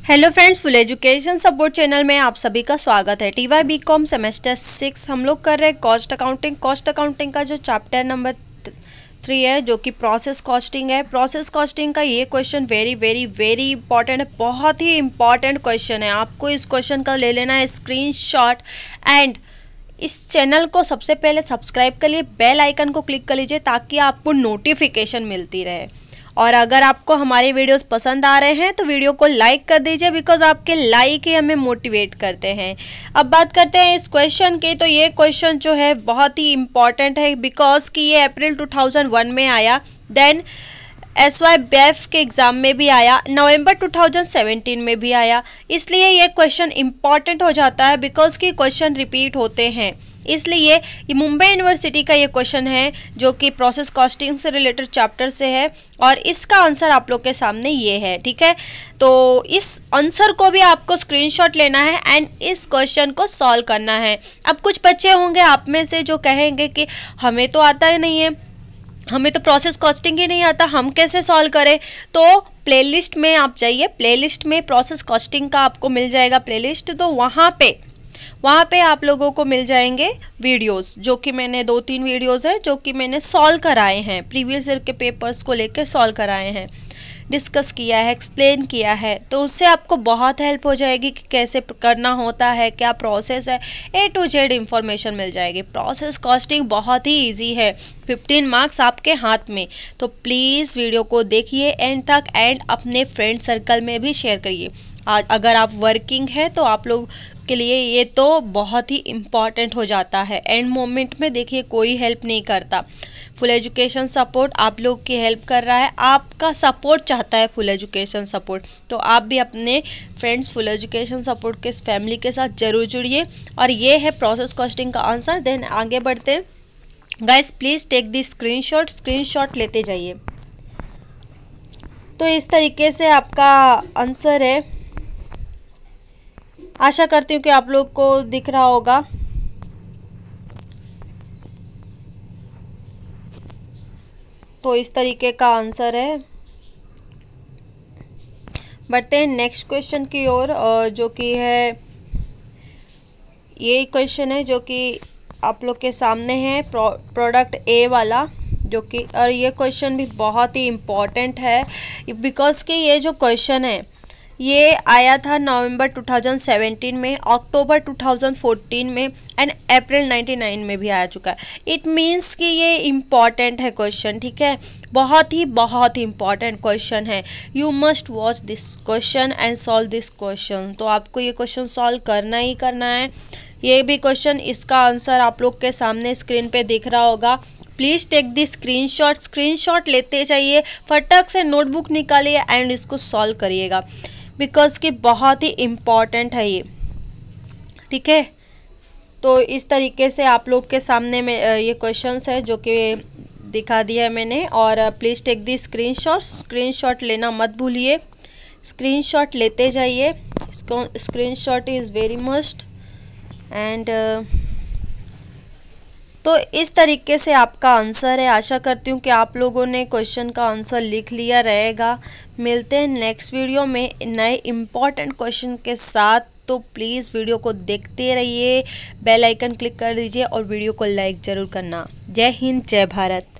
Hello friends, full education support channel में आप सभी का स्वागत है। v.v.imp सेमेस्टर 6 हम लोग कर रहे हैं कॉस्ट अकाउंटिंग का जो चैप्टर नंबर 3 है, जो कि प्रोसेस कॉस्टिंग है। प्रोसेस कॉस्टिंग का ये क्वेश्चन वेरी इंपॉर्टेंट है, बहुत ही इंपॉर्टेंट क्वेश्चन है। आपको इस क्वेश्चन का ले लेना है स्क्रीनशॉट एंड इस चैनल को सबसे पहले सब्सक्राइब कर लिए, बेल आइकन को क्लिक कर लीजिए ताकि आपको नोटिफिकेशन मिलती रहे। और अगर आपको हमारे वीडियोस पसंद आ रहे हैं तो वीडियो को लाइक कर दीजिए, बिकॉज आपके लाइक ही हमें मोटिवेट करते हैं। अब बात करते हैं इस क्वेश्चन की। तो ये क्वेश्चन जो है बहुत ही इम्पॉर्टेंट है, बिकॉज कि ये अप्रैल 2001 में आया, देन SYBF के एग्ज़ाम में भी आया, नवंबर 2017 में भी आया। इसलिए ये क्वेश्चन इम्पॉर्टेंट हो जाता है, बिकॉज कि क्वेश्चन रिपीट होते हैं। इसलिए ये मुंबई यूनिवर्सिटी का ये क्वेश्चन है, जो कि प्रोसेस कॉस्टिंग से रिलेटेड चैप्टर से है, और इसका आंसर आप लोग के सामने ये है। ठीक है, तो इस आंसर को भी आपको स्क्रीनशॉट लेना है एंड इस क्वेश्चन को सॉल्व करना है। अब कुछ बच्चे होंगे आप में से जो कहेंगे कि हमें तो आता ही नहीं है, हमें तो प्रोसेस कॉस्टिंग ही नहीं आता, हम कैसे सॉल्व करें। तो प्लेलिस्ट में आप जाइए, प्लेलिस्ट में प्रोसेस कॉस्टिंग का आपको मिल जाएगा प्लेलिस्ट। तो वहाँ पे आप लोगों को मिल जाएंगे वीडियोस, जो कि मैंने 2-3 वीडियोस हैं जो कि मैंने सॉल्व कराए हैं, प्रीवियस ईयर के पेपर्स को लेकर सॉल्व कराए हैं, डिस्कस किया है, एक्सप्लेन किया है। तो उससे आपको बहुत हेल्प हो जाएगी कि कैसे करना होता है, क्या प्रोसेस है, A to Z इंफॉर्मेशन मिल जाएगी। प्रोसेस कॉस्टिंग बहुत ही इजी है, 15 मार्क्स आपके हाथ में। तो प्लीज़ वीडियो को देखिए एंड तक एंड अपने फ्रेंड सर्कल में भी शेयर करिए। अगर आप वर्किंग है तो आप लोग के लिए ये तो बहुत ही इम्पॉर्टेंट हो जाता है। एंड मोमेंट में देखिए कोई हेल्प नहीं करता, फुल एजुकेशन सपोर्ट आप लोग की हेल्प कर रहा है, आपका सपोर्ट चाहता है फुल एजुकेशन सपोर्ट। तो आप भी अपने फ्रेंड्स फुल एजुकेशन सपोर्ट के फैमिली के साथ ज़रूर जुड़िए। और ये है प्रोसेस कॉस्टिंग का आंसर। देन आगे बढ़ते हैं। Guys please take the screenshot लेते जाइए। तो इस तरीके से आपका आंसर है, आशा करती हूँ कि आप लोग को दिख रहा होगा। तो इस तरीके का आंसर है। बढ़ते हैं नेक्स्ट क्वेश्चन की ओर, जो कि है ये क्वेश्चन है जो कि आप लोग के सामने है, प्रोडक्ट ए वाला, जो कि और ये क्वेश्चन भी बहुत ही इम्पॉर्टेंट है, बिकॉज कि ये जो क्वेश्चन है ये आया था नवंबर 2017 में, अक्टूबर 2014 में एंड अप्रैल 99 में भी आ चुका है। इट मीन्स कि ये इम्पॉर्टेंट है क्वेश्चन। ठीक है, बहुत ही इम्पॉर्टेंट क्वेश्चन है। You must watch this question and solve this question. तो आपको ये क्वेश्चन सॉल्व करना ही करना है। ये भी क्वेश्चन, इसका आंसर आप लोग के सामने स्क्रीन पे दिख रहा होगा। प्लीज़ टेक दी स्क्रीनशॉट लेते जाइए, फटक से नोटबुक निकालिए एंड इसको सॉल्व करिएगा, बिकॉज कि बहुत ही इम्पॉर्टेंट है ये। ठीक है, तो इस तरीके से आप लोग के सामने में ये क्वेश्चंस है जो कि दिखा दिया है मैंने। और प्लीज़ टेक दी स्क्रीनशॉट लेना मत भूलिए, स्क्रीनशॉट लेते जाइए। इसको screenshot is very must and तो इस तरीके से आपका आंसर है। आशा करती हूँ कि आप लोगों ने क्वेश्चन का आंसर लिख लिया रहेगा। मिलते हैं नेक्स्ट वीडियो में नए इम्पॉर्टेंट क्वेश्चन के साथ। तो प्लीज़ वीडियो को देखते रहिए, बेल आइकन क्लिक कर दीजिए और वीडियो को लाइक ज़रूर करना। जय हिंद, जय भारत।